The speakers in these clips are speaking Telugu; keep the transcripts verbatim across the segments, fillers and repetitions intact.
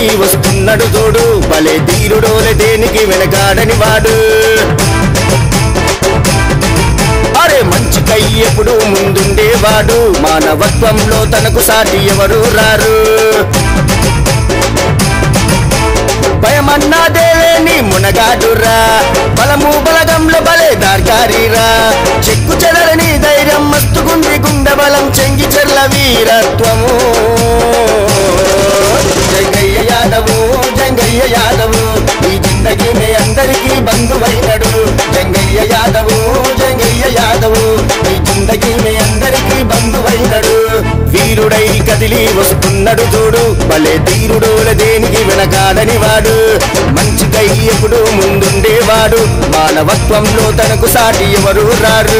కదిలి వస్తున్నాడు తోడు భలే ధీరుడోలే దేనికి వెనకాడని వాడు అరే మంచికై ఎప్పుడు ముందుండేవాడు మానవత్వంలో తనకు సాటి ఎవరు రారు భయమన్నా దేవేని మునగాడురా బలము బలగంలో బలే దార్కారీరా చెక్కు చెదరని ధైర్యం మస్తుగుంది గుండె బలం చెంగిచెర్ల వీరత్వము జంగయ్య యాదవు జంగయ్య యాదవు ఈ జిందగీనే అందరికీ బంధువైనడు జంగయ్య యాదవు జంగయ్య యాదవు ఈ జిందగీనే అందరికీ బంధువైనడు వీరుడై కదిలి వస్తున్నాడు చూడు భలే ధీరుడోల దేనికి వెనకాడని వాడు మంచికై ఎప్పుడు ముందుండేవాడు మానవత్వంలో తనకు సాటి ఎవరు రారు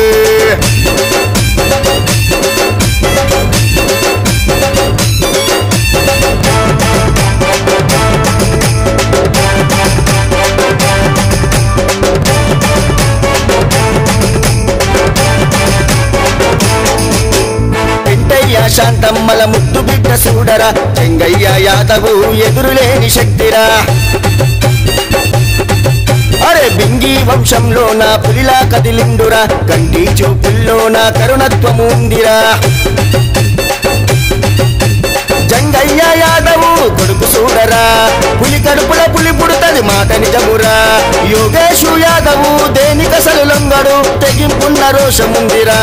శాంతమ్మల ముద్దు బిడ్డ చూడరా చెంగయ్య యాదవు ఎదురులేని శక్తిరా అరే బింగి వంశంలో నా పులిలా కదిలిండురా కంటి చూపుల్లో నా కరుణత్వము ఉందిరా జంగయ్య యాదవు కొడుకు చూడరా పులి కడుపుల పులి పుడుతది మాట నిజమురా యోగేశు యాదవు దేనికసలు లొంగడు తెగింపున్న రోషముందిరా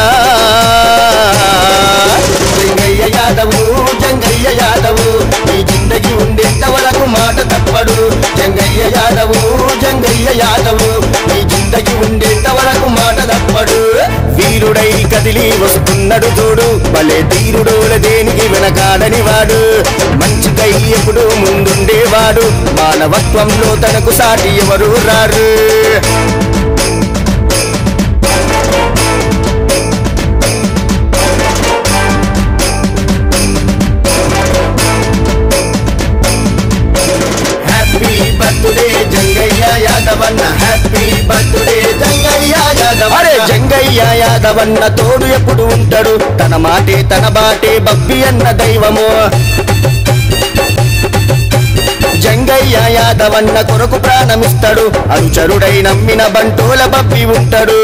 జంగయ్య యాదవు జంగయ్య యాదవు ఈ జిందగి ఉండేంత వరకు మాట తప్పడు జంగయ్య యాదవు జంగయ్య యాదవు ఈ జిందగి ఉండేంత వరకు మాట తప్పడు వీరుడై కదిలి వస్తున్నాడు తోడు భలే ధీరుడోల దేనికి వెనకాడని వాడు మంచికై ఎప్పుడు ముందుండేవాడు మానవత్వంలో తనకు సాటి ఎవరు రారు అరే జంగయ్య యాదవన్న తోడు ఎప్పుడు ఉంటాడు తన మాటే తన బాటే బబ్బి అన్న దైవము జంగయ్య యాదవన్న కొరకు ప్రాణమిస్తాడు అనుచరుడై నమ్మిన బంటోల బబ్బి ఉంటాడు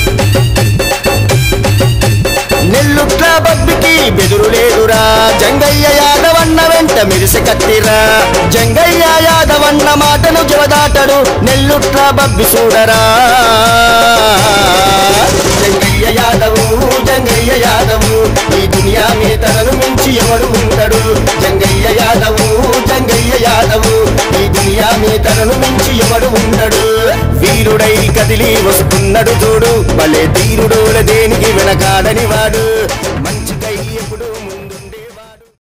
నెల్లుట్ల బబ్బికి బెదురు లేదురా జంగయ్య యాదవన్న వెంట మిరిసి కత్తిరా జంగయ్య యాదవన్న మాటను జవదాటడు నెల్లుట్ల బబ్బి చూడరా జంగయ్య యాదవు జంగయ్య యాదవు ఈ దునియా మీ తనను మించి ఎవడు ఉంటాడు జంగయ్య యాదవు జంగయ్య యాదవు ఈ దునియా మీ తనను మించి ఎవడు ఉండడు వీరుడై కదిలి వస్తున్నాడు చూడు భలే ధీరుడోల దేనికి వెనకాడని వాడు